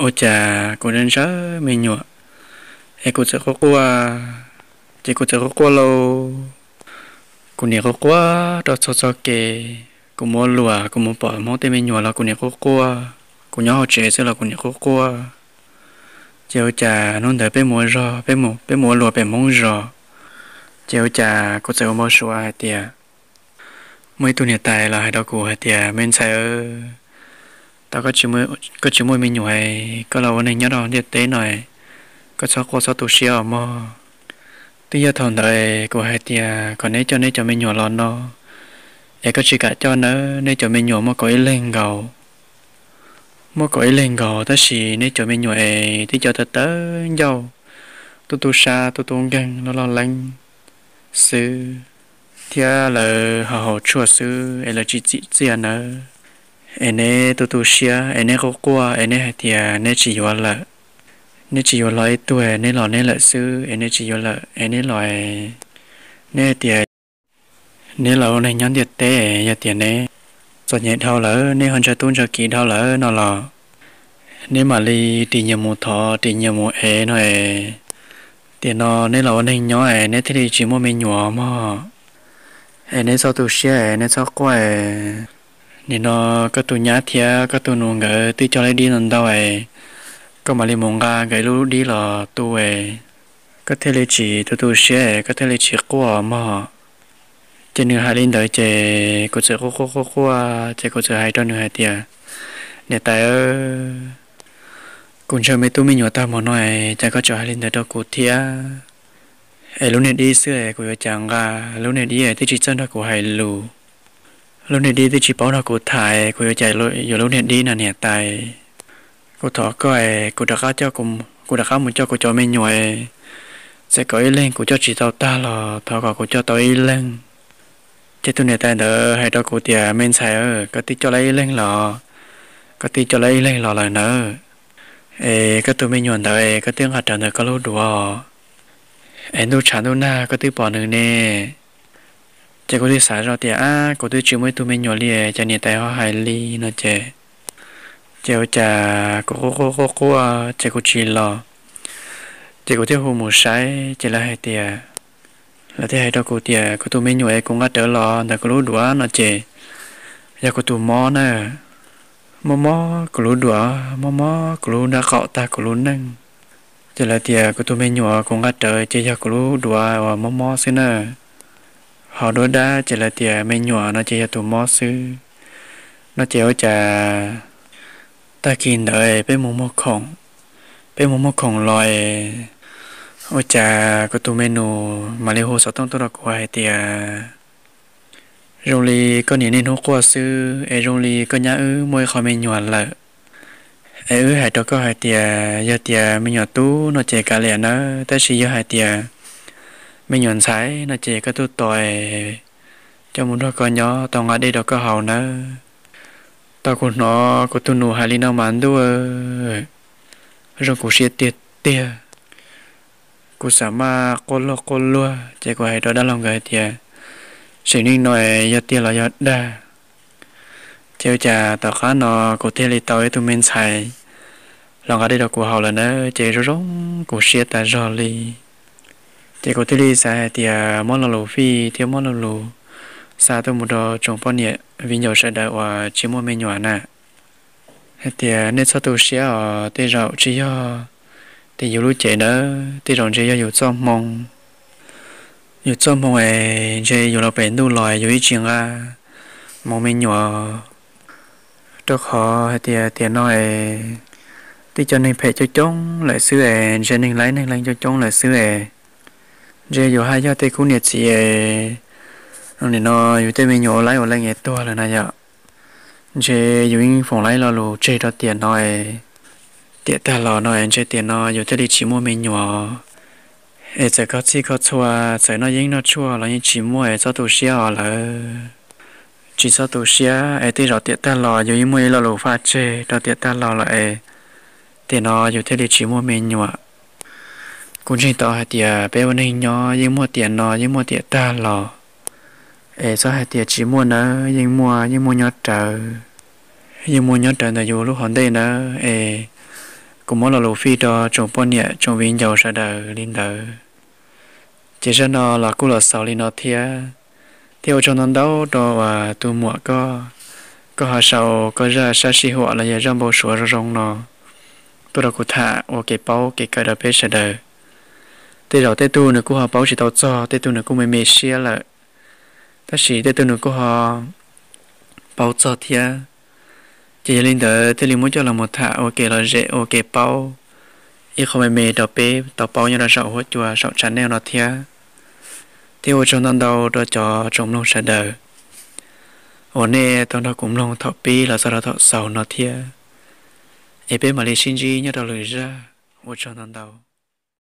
ô chà cô nên sớ mình nhọ e cô sẽ có qua chỉ cô sẽ có qua lâu cô này có qua đó cho kề cô mua lúa cô mua bỏ mua tên mình nhọ là cô này có qua cô nhớ họ chế sẽ là cô này có qua chiều chà nó đợi bé mua lúa bé mua rò chiều chà cô sẽ mua sữa hay tiệt mấy tuần hiện tại là hai đứa cô hay tiệt mình sẽ tao có chỉ mua mình nhọ có làวันนี้nhớ đó đi tới này có sao qua sao tụi xíu mà bây giờ thằng đời của hai tia còn nếu cho mình nhỏ lon nó để có chỉ cả cho nó nếu cho mình nhỏ mà có ý lên gầu đó là nếu cho mình nhỏ thì cho thật tới dâu tu xa tu gần nó lo lắng sư thì là họ chua sư là chỉ anh nữa anh ấy tu xia anh ấy có qua anh ấy hai tia nếu chỉ vào là nếu chỉ vào lại tuổi nếu là nếu là sư nếu chỉ vào là nếu loại nếu tiền nếu là này nhắn tiền tế giờ tiền này cho nhẹ thao lỡ nếu hơn cho tuôn cho kỳ thao lỡ nó là nếu mà đi tiền nhiều một thọ tiền nhiều một ế nó tiền nó nếu là này nhỏ nếu thì chỉ mua mình nhỏ mà nếu sau tu sửa nếu sau qua nên nó có tu nhát thia có tu nuông gỡ tu cho lấy đi lần đâu có mà đi mong ga cái lúc đi là tu có thể lấy chỉ tu sửa có thể lấy chỉ qua mà trên nửa hai linh đợi chế cô sẽ có chế cô sẽ hai cho nửa hai tia để tại cũng cho mấy tụi mình nhỏ ta mà nói chắc có cho hai linh đợi đó cô thia lúc này đi xưa cô chẳng ra lúc này đi thì chỉ chân đó cô hai lù lúc này đi thì chỉ bảo đó cô thải cô chạy lúc này đi là nè tại cô thọ coi cô đã khá cho cô đã khá muốn cho cô cho mình nhỏ sẽ có ý lên cô cho chỉ tao ta là thọ cả cô cho tao ý lên chế tu này ta đỡ hay đó cụ tiệt men xài có tí cho lấy lên lò có tí cho lấy lên lò lại nữa có tụi mình nhuận đợi có tiếng hạt tròn được có lúa đùa nu chán nu na có tí bỏ nữa nè chế có tí xài rồi tiệt có tí chịu mấy tụi mình nhuận liền cho nhiệt tay họ hài li nó chế chế chả có chế có chỉ lò chế có tí hồ mù sái chế là hay tiệt là thế hay đó cô tiệt cô tụi mình nhồi cũng ngắt trở lò để cô lúa đũa nó chè giờ cô tụi mò nè mò cô lúa đũa mò cô lúa đã cọ ta cô lúa nâng giờ là tiệt cô tụi mình nhồi cũng ngắt trở chè giờ cô lúa đũa và mò xí nè họ đối đá giờ là tiệt mình nhồi nó chè giờ tụi mò xí nó chè ở chả ta kín đợi bé mò khổng loài ôi chà có tụi menu mà lấy hồ sáu tông tôi đã quay thì rồi li có những nên hỗ qua sư rồi li có nhá môi khỏi mình nhỏ lợ hai đó có hai tia giờ tia mình nhỏ tú nó chạy cả liền nó tới khi giờ hai tia mình nhỏ sái nó chạy cái tu tỏi cho muốn đó có nhỏ tao ngã đây đó có hậu nữa tao cũng nó có tu nụ hai li nào mán đua rồi cũng sẽ tiệt tia cô sama cô lúa chỉ có hai đó đã lòng cái tiền sự nên nói giờ tiền là giờ đa theo cha tao khá nó cô theo lịch tao tụi mình xài lòng cái đây là của họ là nó chỉ rong cô xia ta rồi li chỉ có theo lịch xài tiền món là lẩu phi theo món là lẩu xa tôi một đồ trồng phong nhẹ vì nhiều sẽ đợi và chỉ mua mình nhỏ nè tiền nên sao tôi xia ở tây rau chỉ do thì nhiều lúc trẻ đó thì rồi chơi nhiều cho mong chơi nhiều là bền đủ loài nhiều ý chuyện mong mình nhỏ cho họ thì tiền nói thì cho nên phải cho chúng lại xứ cho nên lấy cho chúng lại xứ chơi nhiều hai cho thì cũng nhiệt gì rồi nó nhiều tên mình nhỏ lấy ở lại nghe to là này ạ chơi nhiều phòng lấy là lù chơi đó tiền nói tiệt ta lò nói chơi tiền nóอยู่ที่chỉ mua mình nhỏ sẽ có chỉ có chua sẽ nó dính nó chua là như chỉ mua cho tụ xía là chỉ cho tụ xía thì rồi tiệt ta lòอยู่mua là lù pha chơi rồi tiệt ta lò là tiền nóอยู่ที่chỉ mua mình nhỏ cũng chỉ tao hay tiệt bé bên nhỏ dính mua tiền nó dính mua tiệt ta lò sao hay tiệt chỉ mua nó dính mua nhỏ trời dính mua nhỏ trời làอยู่lúc hòn đây nó cũng mỗi là lô phi đó trồng bao nhiêu trồng viên dầu sa đời linh đời chỉ cho nó là cũng là sau linh nó theo trong nó đâu đó và tu mua có họ sau có ra sa sĩ họ là giờ trong bộ sủa rong nó tôi đã cụ thả ở cái bao cái cái đó bé sa đời tê đầu tê tu nữa cũng họ bao chỉ tao cho tê tu nữa cũng mới xia lại ta chỉ tê tu nữa cũng họ bao cho chỉ linh đời tê linh muốn cho là một thả ở cái là dễ ở cái bao ít không mê đào bê đào bao như là sậu hốt chùa sậu chắn neo nó thì ở trong đầu đó cho trong lòng sẽ đỡ ở nè tao đó cũng lòng thọ bê là sau đó thọ sầu nó ấy bên mà lấy sinh gì nhớ đầu lời ra ở trong đầu